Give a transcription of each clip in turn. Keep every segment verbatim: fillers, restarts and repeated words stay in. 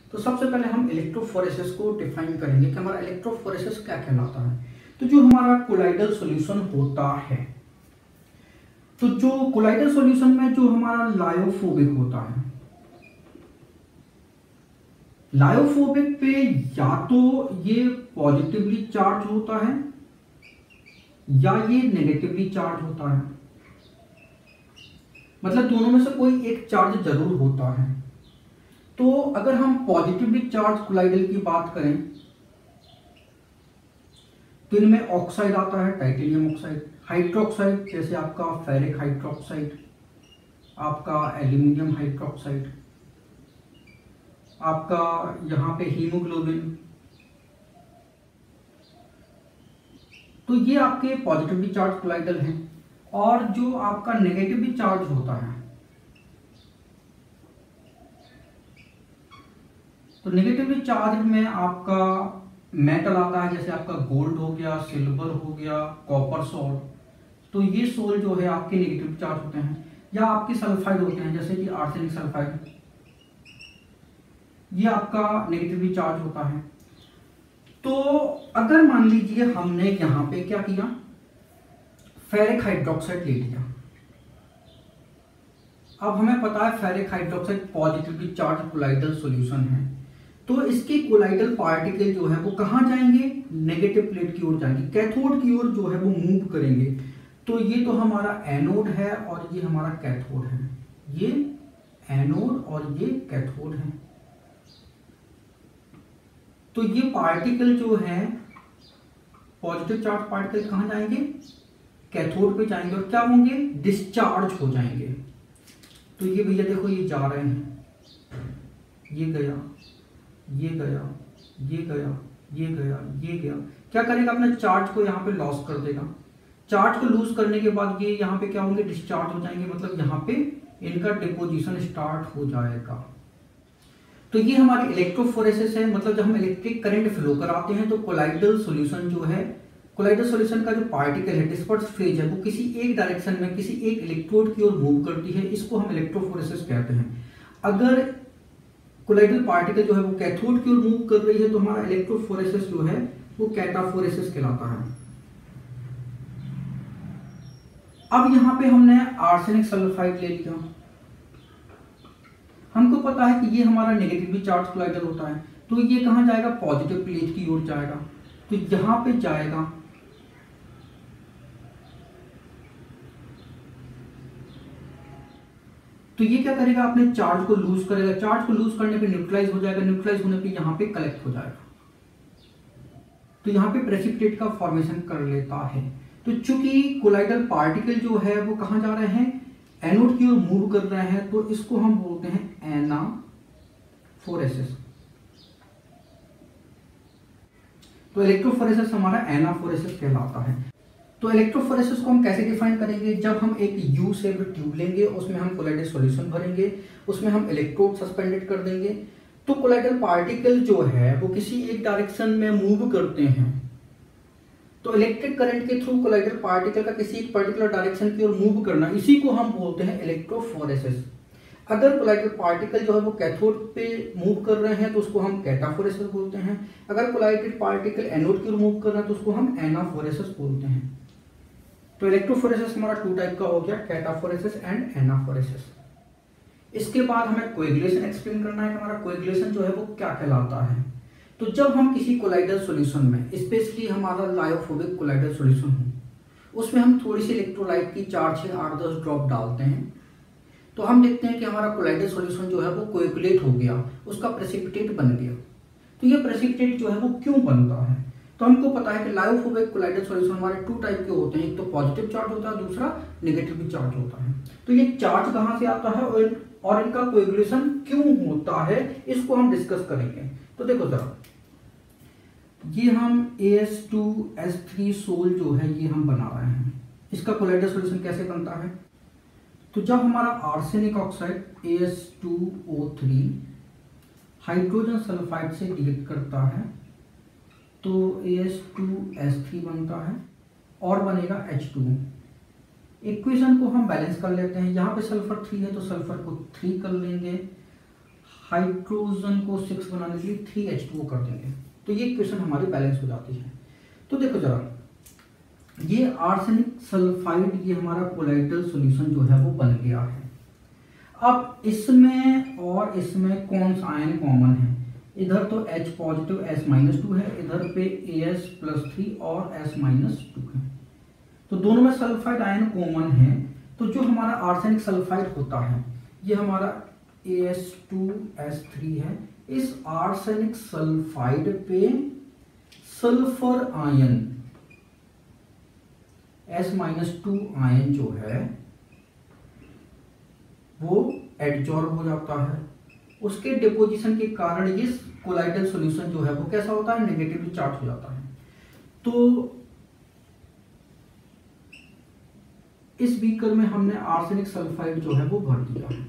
तो सबसे पहले हम इलेक्ट्रोफोरेसिस को डिफाइन करेंगे कि हमारा इलेक्ट्रोफोरेसिस क्या कहलाता है। तो जो हमारा कोलाइडल सॉल्यूशन होता है, तो जो कोलाइडल सॉल्यूशन में जो हमारा लायोफोबिक होता है, लायोफोबिक पे या तो ये पॉजिटिवली चार्ज होता है या ये नेगेटिवली चार्ज होता है, मतलब दोनों में से कोई एक चार्ज जरूर होता है। तो अगर हम पॉजिटिवली चार्ज कोलाइडल की बात करें तो इनमें ऑक्साइड आता है, टाइटेनियम ऑक्साइड, हाइड्रोक्साइड जैसे आपका फेरिक हाइड्रोक्साइड, आपका एल्यूमिनियम हाइड्रोक्साइड, आपका यहाँ पे हीमोग्लोबिन। तो ये आपके पॉजिटिवली चार्ज कोलाइडल हैं। और जो आपका नेगेटिवली चार्ज होता है, तो नेगेटिवली चार्ज में आपका मेटल आता है, जैसे आपका गोल्ड हो गया, सिल्वर हो गया, कॉपर सोल्ट। तो ये सोल जो है आपके नेगेटिव चार्ज होते हैं, या आपके सल्फाइड होते हैं जैसे कि आर्सेनिक सल्फाइड, ये आपका नेगेटिवली चार्ज होता है। तो अगर मान लीजिए हमने यहां पे क्या किया, फेरिक हाइड्रोक्साइड ले लिया। अब हमें पता है ferric hydroxide positively charge colloidal solution है, तो इसके कोलाइडल पार्टिकल जो है वो कहां जाएंगे, नेगेटिव प्लेट की ओर जाएंगे, कैथोड की ओर जो है वो मूव करेंगे। तो ये तो हमारा एनोड है और ये हमारा कैथोड है, ये एनोड और ये कैथोड है। तो ये पार्टिकल जो है पॉजिटिव चार्ज पार्टिकल कहां जाएंगे, कैथोड पे जाएंगे और क्या होंगे, डिस्चार्ज हो जाएंगे। तो ये भैया देखो ये जा रहे हैं, ये गया, ये गया, ये गया, ये गया, ये गया, क्या करेगा, अपने चार्ज को यहाँ पे लॉस कर देगा। चार्ज को लूज करने के बाद ये यहाँ पे क्या होंगे, डिस्चार्ज हो जाएंगे, मतलब यहाँ पे इनका डिपोजिशन स्टार्ट हो जाएगा। तो ये हमारी इलेक्ट्रोफोरेसिस है, मतलब जब हम इलेक्ट्रिक करंट फ्लो कराते हैं तो कोलाइडल सॉल्यूशन जो है, कोलाइडल सॉल्यूशन का जो पार्टिकल है, डिस्पर्स फेज है, वो किसी एक डायरेक्शन में किसी एक इलेक्ट्रोड की ओर मूव करती है, इसको हम इलेक्ट्रोफोरेसिस कहते हैं। अगर कोलाइडल पार्टिकल जो है वो कैथोड की ओर मूव कर रही है तो हमारा इलेक्ट्रोफोरेसिस जो है वो कैटाफोरेसिस कहलाता है। अब यहां पे हमने आर्सेनिक सल्फाइड ले लिया, हमको पता है कि ये हमारा नेगेटिवली चार्ज कोलाइडल होता है, तो ये कहां जाएगा, पॉजिटिव प्लेट की ओर जाएगा। तो यहां पे जाएगा, तो ये क्या करेगा, अपने चार्ज को लूज करेगा, चार्ज को लूज करने पे न्यूट्रलाइज हो जाएगा, न्यूट्रलाइज होने पे यहाँ पे कलेक्ट हो जाएगा, तो यहाँ पे प्रेसिपिटेट का फॉर्मेशन कर लेता है। तो चूंकि कोलाइडल पार्टिकल जो है वो कहाँ जा रहे हैं, एनोड की ओर मूव कर रहे हैं, तो इसको हम बोलते हैं एनाफोरेसिस। तो इलेक्ट्रोफोरेसिस हमारा एनाफोरेसिस कहलाता है। तो इलेक्ट्रोफोरेसिस को हम कैसे डिफाइन करेंगे, जब हम एक यू शेप्ड ट्यूब लेंगे, उसमें हम कोलाइडल सॉल्यूशन भरेंगे, उसमें हम इलेक्ट्रोड सस्पेंडेड कर देंगे, तो कोलाइडल पार्टिकल जो है वो किसी एक डायरेक्शन में मूव करते हैं। तो इलेक्ट्रिक करंट के थ्रू कोलाइडल पार्टिकल का किसी एक पर्टिकुलर डायरेक्शन की ओर मूव करना, इसी को हम बोलते हैं इलेक्ट्रोफोरेसिस। अगर कोलाइडल पार्टिकल जो है वो कैथोड पे मूव कर रहे हैं तो उसको हम कैटाफोरेसिस बोलते हैं। अगर कोलाइडल पार्टिकल एनोड की ओर मूव कर रहा है तो उसको हम एनाफोरेसिस बोलते हैं। तो इलेक्ट्रोफोरेसिस हमारा टू टाइप का हो गया, कैटाफोरेसिस एंड एनाफोरेसिस। इसके बाद हमें कोएगुलेशन एक्सप्लेन करना है कि हमारा कोएगुलेशन जो है वो क्या कहलाता है। तो जब हम किसी कोलाइडल सॉल्यूशन में, स्पेशली हमारा लायोफोबिक कोलाइडल सॉल्यूशन हो, उसमें हम थोड़ी सी इलेक्ट्रोलाइट की चार छः आठ दस ड्रॉप डालते हैं, तो हम देखते हैं कि हमारा कोलाइडल सॉल्यूशन जो है वो कोएगुलेट हो गया, उसका प्रेसिपिटेट बन गया। तो ये प्रेसिपिटेट जो है वो क्यों बनता है, तो हमको पता है कि लायोफोबिक कोलाइडल सॉल्यूशन हमारे टू टाइप के होते हैं, एक तो पॉजिटिव चार्ज होता है, दूसरा नेगेटिव चार्ज होता है। तो ये चार्ज कहाँ से आता है और, और इनका कोएगुलेशन क्यों होता है, इसको हम डिस्कस करेंगे। तो देखो जरा, ये हम A S two S three sol जो है ये हम बना रहे हैं, इसका कोलाइडल सॉल्यूशन कैसे बनता है। तो जब हमारा arsenic oxide A S two O three hydrogen sulphide से रिएक्ट करता है तो A S two S three बनता है और बनेगा एच टू। इक्वेशन को हम बैलेंस कर लेते हैं, यहाँ पे सल्फर थ्री है तो सल्फर को थ्री कर लेंगे, हाइड्रोजन को सिक्स बनाने के लिए थ्री एच टू कर देंगे, तो ये इक्वेशन हमारी बैलेंस हो जाती है। तो देखो जरा, ये आर्सेनिक सल्फाइड ये हमारा कोलाइडल सॉल्यूशन जो है वो बन गया है। अब इसमें और इसमें कौन सा आयन कॉमन है? इधर तो H positive S minus two है, इधर पे As प्लस थ्री और S माइनस टू है, तो दोनों में सल्फाइड आयन कॉमन है। तो जो हमारा आर्सेनिक सल्फाइड होता है ये हमारा A S two S three है। इस आर्सेनिक सल्फाइड पे sulphur ion S minus two ion जो है वो एडजॉर्ब हो जाता है। उसके डिपोजिशन के कारण ये कोलाइडल सॉल्यूशन जो है वो कैसा होता है? नेगेटिवली चार्ज हो जाता है। तो इस बीकर में हमने आर्सेनिक सल्फाइड जो है वो भर दिया है।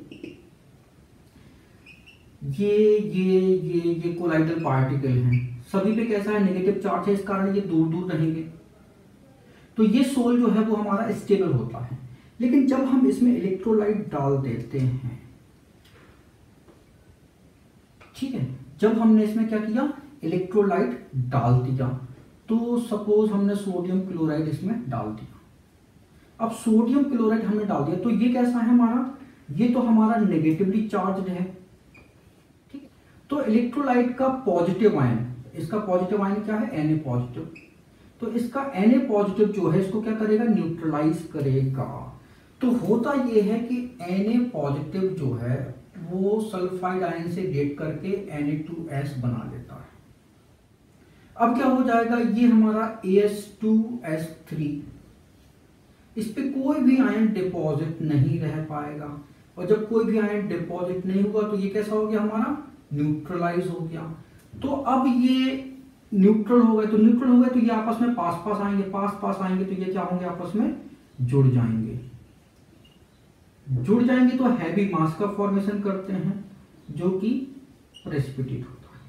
ये ये ये ये कोलाइडल पार्टिकल हैं, सभी पे कैसा है? नेगेटिव चार्ज है, इस कारण ये दूर दूर रहेंगे। तो ये सोल जो है वो हमारा स्टेबल होता है। लेकिन जब हम इसमें इलेक्ट्रोलाइट डाल देते हैं, ठीक है, जब हमने इसमें क्या किया? इलेक्ट्रोलाइट डाल दिया, तो सपोज हमने सोडियम क्लोराइड इसमें डाल दिया। अब सोडियम क्लोराइड हमने डाल दिया, तो ये कैसा है हमारा? ये तो हमारा नेगेटिवली चार्ज्ड है, ठीक। तो इलेक्ट्रोलाइट का पॉजिटिव आयन, इसका पॉजिटिव आयन क्या है? Na positive. तो इसका Na पॉजिटिव जो है इसको क्या करेगा? न्यूट्रलाइज करेगा। तो होता ये है कि Na पॉजिटिव जो है वो सल्फाइड आयन से रिएक्ट करके एन ए टू एस बना लेता है। अब क्या हो जाएगा? ये हमारा A S two S three, इस पे कोई भी आयन डिपॉजिट नहीं रह पाएगा, और जब कोई भी आयन डिपॉजिट नहीं होगा तो ये कैसा हो गया? हमारा न्यूट्रलाइज हो गया। तो अब ये न्यूट्रल हो गए, तो न्यूट्रल हो गए तो ये आपस में पास पास आएंगे, पास पास आएंगे तो ये क्या होंगे? आपस में जुड़ जाएंगे। जुड़ जाएंगे तो हैवी मास का फॉर्मेशन करते हैं जो कि प्रेसिपिटेट होता है।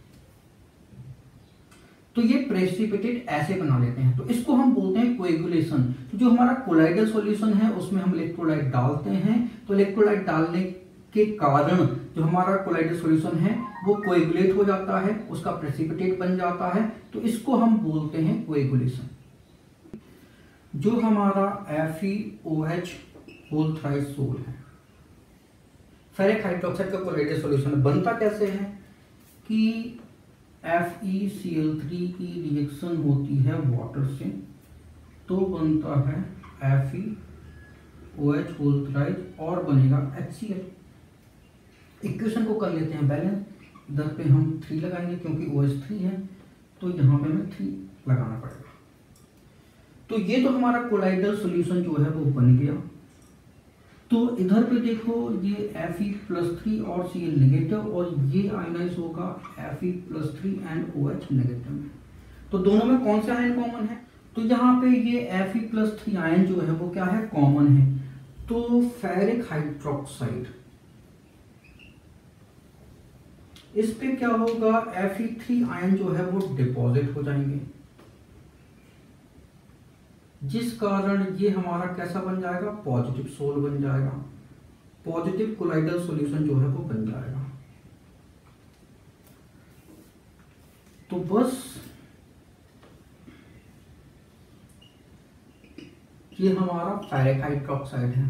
तो ये प्रेसिपिटेट ऐसे बना लेते हैं, तो इसको हम बोलते हैं कोएगुलेशन। तो जो हमारा कोलाइडल सॉल्यूशन है उसमें हम इलेक्ट्रोलाइट डालते हैं, तो इलेक्ट्रोलाइट डालने के कारण जो हमारा कोलाइडल सॉल्यूशन है वो कोएगुलेट हो जाता है, उसका प्रेसिपिटेट बन जाता है, तो इसको हम बोलते हैं कोएगुलेशन। जो हमारा F E O H whole thrice sol है, फेरिक हाइड्रोक्साइड का कोलाइडल सॉल्यूशन बनता कैसे है कि F E C L three की रिएक्शन होती है वाटर से, तो बनता है F E O H whole thrice और बनेगा एच सी एल। इक्वेशन को कर लेते हैं बैलेंस। इधर पे हम थ्री लगाएंगे क्योंकि ओ एच थ्री है, तो यहाँ पे हमें थ्री लगाना पड़ेगा। तो ये तो हमारा कोलाइडल सॉल्यूशन जो है वो बन गया। तो इधर पे देखो ये Fe प्लस थ्री और Cl नेगेटिव, और ये आयनाइज होगा Fe plus three and OH negative में। तो दोनों में कौन सा आयन कॉमन है? तो यहाँ पे ये Fe प्लस थ्री आयन जो है वो क्या है? कॉमन है। तो फेरिक हाइड्रोक्साइड, इस पे क्या होगा? Fe थ्री आयन जो है वो डिपॉजिट हो जाएंगे, जिस कारण ये हमारा कैसा बन जाएगा? पॉजिटिव सोल बन जाएगा, पॉजिटिव कोलाइडल सॉल्यूशन जो है वो बन जाएगा। तो बस ये हमारा फेरिक हाइड्रोक्साइड है।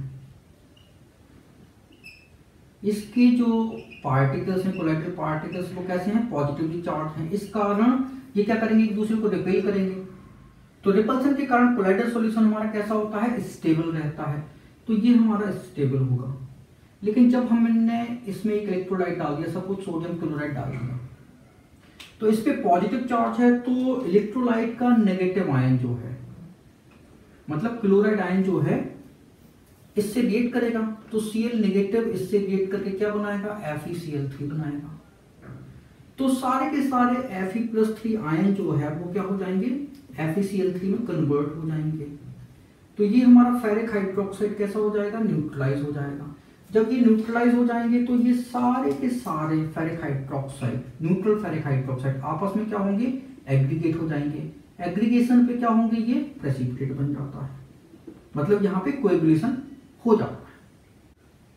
इसके जो पार्टिकल्स हैं, कोलाइडल पार्टिकल्स, वो कैसे हैं? पॉजिटिवली चार्ज हैं। इस कारण ये क्या करेंगे? एक दूसरे को रिपेल करेंगे। तो रिपल्सन के कारण कोलाइडल सॉल्यूशन हमारा कैसा होता है? स्टेबल रहता है। तो ये हमारा स्टेबल होगा। लेकिन जब हमने इसमें एक इलेक्ट्रोलाइट डाल दिया, सब कुछ सोडियम क्लोराइड डाल दिया, तो इस पे पॉजिटिव चार्ज है, तो इलेक्ट्रोलाइट का नेगेटिव आयन जो है, मतलब क्लोराइड आयन जो है, इससे रिएक्ट करेगा, तो Cl नेगेटिव इससे रिएक्ट करके क्या बनाएगा? Fe सी एल थ्री बनाएगा। तो सारे के सारे Fe प्लस थ्री आयन जो है वो क्या हो जाएंगे? Fe सी एल थ्री में कन्वर्ट हो जाएंगे। तो ये हमारा फेरिक हाइड्रोक्साइड कैसा हो जाएगा? न्यूट्रलाइज हो जाएगा। जब ये न्यूट्रलाइज हो जाएंगे तो ये सारे के सारे ferric hydroxide, neutral ferric hydroxide आपस में क्या होंगे? एग्रीगेट हो जाएंगे। एग्रीगेशन पे क्या होंगे? ये प्रेसिपिटेट बन जाता है, मतलब यहाँ पे कोएगुलेशन हो जाता है।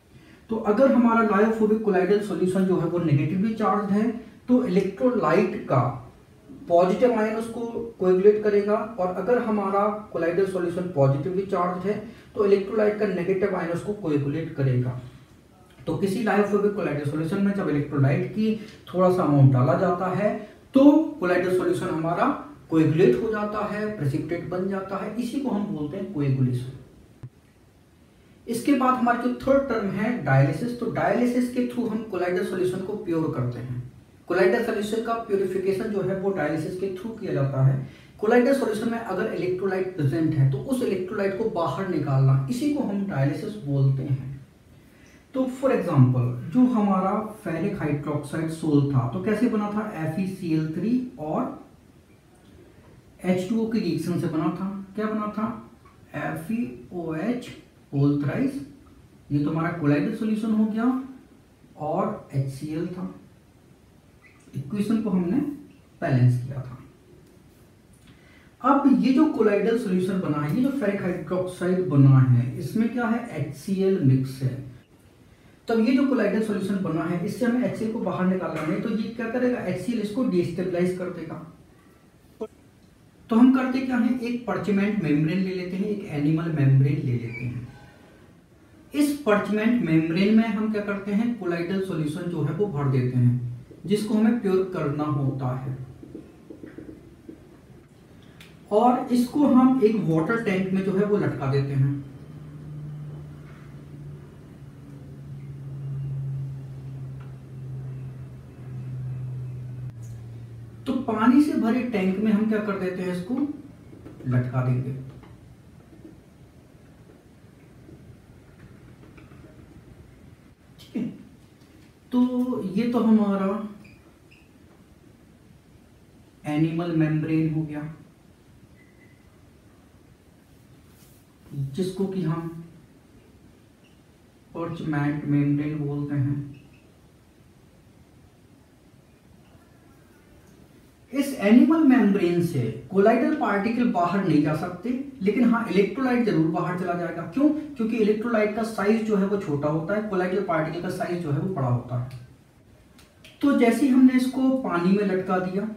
तो अगर हमारा लायोफोबिक कोलाइडल सॉल्यूशन जो है वो नेगेटिवली चार्ज है तो इलेक्ट्रोलाइट का पॉजिटिव आयन उसको कोएगुलेट करेगा, और अगर हमारा कोलाइडल सॉल्यूशन पॉजिटिवली चार्ज है तो इलेक्ट्रोलाइट का नेगेटिव आयन उसको कोएगुलेट करेगा। तो किसी लायोफोबिक कोलाइडल सॉल्यूशन में जब इलेक्ट्रोलाइट की थोड़ा सा अमाउंट डाला जाता है तो कोलाइडल सॉल्यूशन हमारा कोएगुलेट हो जाता है, प्रेसिपिटेट बन जाता है, इसी को हम बोलते हैं कोएगुलेशन। इसके बाद हमारा जो थर्ड टर्म है डायलिसिस। तो डायलिसिस के थ्रू हम कोलाइडल सॉल्यूशन को प्योर करते हैं। कोलाइडल सॉल्यूशन का प्योरिफिकेशन जो है वो डायलिसिस के थ्रू किया जाता है। कोलाइडल सॉल्यूशन में अगर इलेक्ट्रोलाइट प्रेजेंट है तो उस इलेक्ट्रोलाइट को बाहर निकालना, इसी को हम डायलिसिस बोलते हैं। तो फॉर एग्जांपल जो हमारा फेरिक हाइड्रोक्साइड सोल था तो कैसे बना था, F E C L three और एच टू ओ की रिएक्शन से बना था। क्या बना था, F E O H whole thrice, ये तो हमारा कोलाइडल सॉल्यूशन हो गया, और एच सी एल था। इक्वेशन को हमने बैलेंस किया था। अब ये जो कोलाइडल सॉल्यूशन बना है, ये जो फेरिक हाइड्रोक्साइड बना है, इसमें क्या है, एच सी एल मिक्स है। तब ये जो कोलाइडल सॉल्यूशन बना है इससे हमें एच सी एल को बाहर निकालना है, तो ये क्या करेगा, एच सी एल इसको डिस्टेबलाइज कर देगा। तो हम करते क्या है, एक पर्चमेंट मेम्ब्रेन ले लेते हैं, एक एनिमल मेम्ब्रेन ले लेते हैं। इस पर्चमेंट मेम्ब्रेन में हम क्या करते हैं, कोलाइडल सॉल्यूशन जो है वो भर देते हैं, जिसको हमें प्योर करना होता है, और इसको हम एक वाटर टैंक में जो है वो लटका देते हैं। तो पानी से भरे टैंक में हम क्या कर देते हैं, इसको लटका देंगे। ठीक है, तो ये तो हमारा एनिमल मेम्ब्रेन हो गया, जिसको कि हम पर्चमेंट मेम्ब्रेन बोलते हैं। इस एनिमल मेम्ब्रेन से कोलाइडल पार्टिकल बाहर नहीं जा सकते, लेकिन हाँ इलेक्ट्रोलाइट जरूर बाहर चला जाएगा। क्यों? क्योंकि इलेक्ट्रोलाइट का साइज जो है वो छोटा होता है, कोलाइडल पार्टिकल का साइज जो है वो बड़ा होता है। तो जैसे हमने इसको पानी में लटका दिया,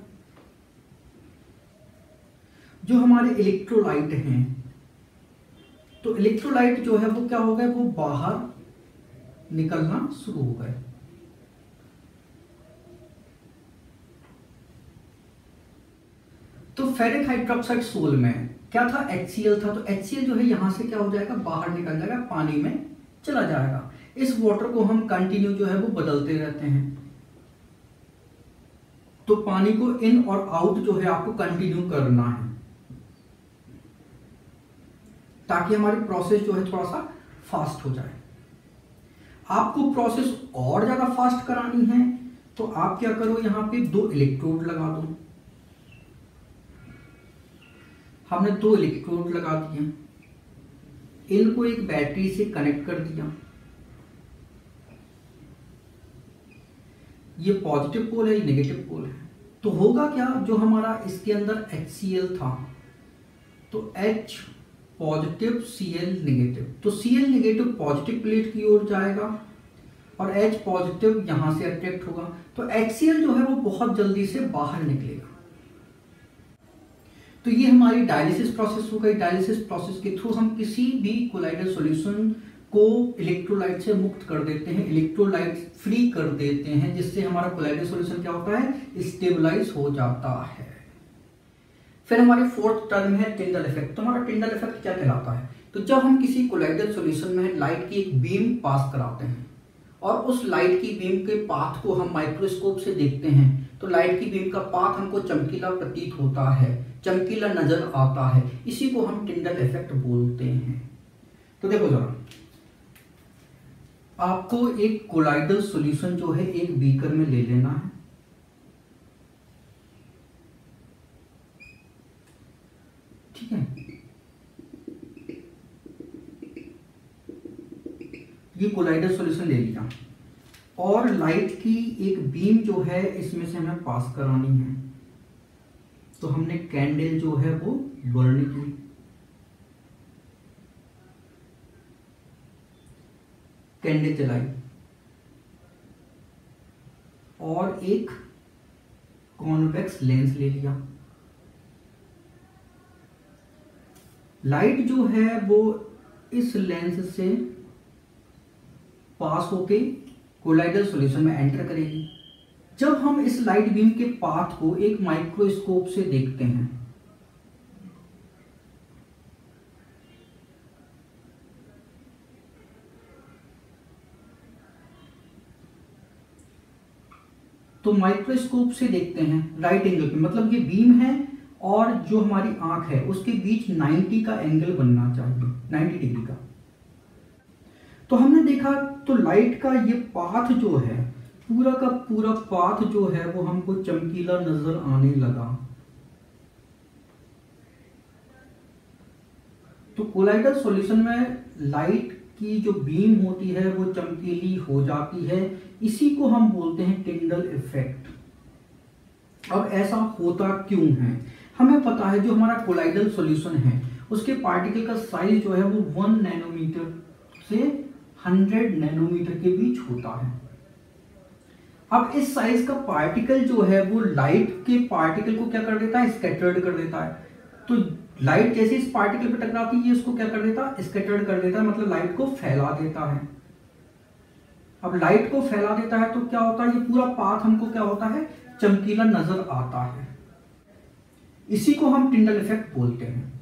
जो हमारे इलेक्ट्रोलाइट हैं, तो इलेक्ट्रोलाइट जो है वो क्या हो गए, वो बाहर निकलना शुरू हो गए। तो फेरिक हाइड्रोक्साइड सोल में क्या था, एच सी एल था। तो एच सी एल जो है यहां से क्या हो जाएगा, बाहर निकल जाएगा, पानी में चला जाएगा। इस वाटर को हम कंटिन्यू जो है वो बदलते रहते हैं। तो पानी को इन और आउट जो है आपको कंटिन्यू करना है, ताकि हमारी प्रोसेस जो है थोड़ा सा फास्ट हो जाए। आपको प्रोसेस और ज्यादा फास्ट करानी है तो आप क्या करो, यहां पे दो इलेक्ट्रोड लगा दो। हमने दो इलेक्ट्रोड लगा दिए, इनको एक बैटरी से कनेक्ट कर दिया। ये पॉजिटिव पोल है, ये नेगेटिव पोल है। तो होगा क्या, जो हमारा इसके अंदर एच सी एल था, तो H positive C L negative, तो C L negative positive plate की ओर जाएगा और H पॉजिटिव यहां से अट्रैक्ट होगा। तो एच सी एल जो है वो बहुत जल्दी से बाहर निकलेगा। तो ये हमारी डायलिसिस प्रोसेस हो गई। डायलिसिस प्रोसेस के थ्रू हम किसी भी कोलाइडल सॉल्यूशन को इलेक्ट्रोलाइट से मुक्त कर देते हैं, इलेक्ट्रोलाइट फ्री कर देते हैं, जिससे हमारा कोलाइडल सॉल्यूशन क्या होता है, स्टेबलाइज हो जाता है। फिर हमारी फोर्थ टर्म है टिंडल इफेक्ट। तो हमारा टिंडल इफेक्ट क्या कहलाता है, तो जब हम किसी कोलाइडल सॉल्यूशन में लाइट की एक बीम पास कराते हैं और उस लाइट की बीम के पाथ को हम माइक्रोस्कोप से देखते हैं, तो लाइट की बीम का पाथ हमको चमकीला प्रतीत होता है, चमकीला नजर आता है, इसी को हम टिंडल इफेक्ट बोलते हैं। तो देखो जरा, आपको एक कोलाइडल सॉल्यूशन जो है एक बीकर में ले लेना है। ठीक है, ये कोलाइडल सॉल्यूशन ले लिया और लाइट की एक बीम जो है इसमें से हमें पास करानी है। तो हमने कैंडल जो है वो बर्न की, कैंडल जलाई। और एक कॉन्वेक्स लेंस ले लिया। लाइट जो है वो इस लेंस से पास होके कोलाइडल सॉल्यूशन में एंटर करेगी। जब हम इस लाइट बीम के पाथ को एक माइक्रोस्कोप से देखते हैं तो माइक्रोस्कोप से देखते हैं राइट एंगल पे, मतलब ये बीम है और जो हमारी आंख है उसके बीच नब्बे का एंगल बनना चाहिए, नब्बे डिग्री का। तो हमने देखा तो लाइट का ये पाथ जो है, पूरा का पूरा पाथ जो है वो हमको चमकीला नजर आने लगा। तो कोलाइडल सॉल्यूशन में लाइट की जो बीम होती है वो चमकीली हो जाती है, इसी को हम बोलते हैं टिंडल इफेक्ट। अब ऐसा होता क्यों है? हमें पता है जो हमारा कोलाइडल सॉल्यूशन है उसके पार्टिकल का साइज जो है वो वन नैनोमीटर से हंड्रेड नैनोमीटर के बीच होता है। अब इस साइज का पार्टिकल जो है वो लाइट के पार्टिकल को क्या कर देता है? स्कैटर्ड कर देता है। तो लाइट जैसे इस पार्टिकल पर टकराती है इसको क्या कर देता है? स्कैटर्ड कर देता है, मतलब लाइट को फैला देता है। अब लाइट को फैला देता है तो क्या होता है? ये पूरा पाथ हमको क्या होता है? चमकीला नजर आता है। इसी को हम टिंडल इफेक्ट बोलते हैं।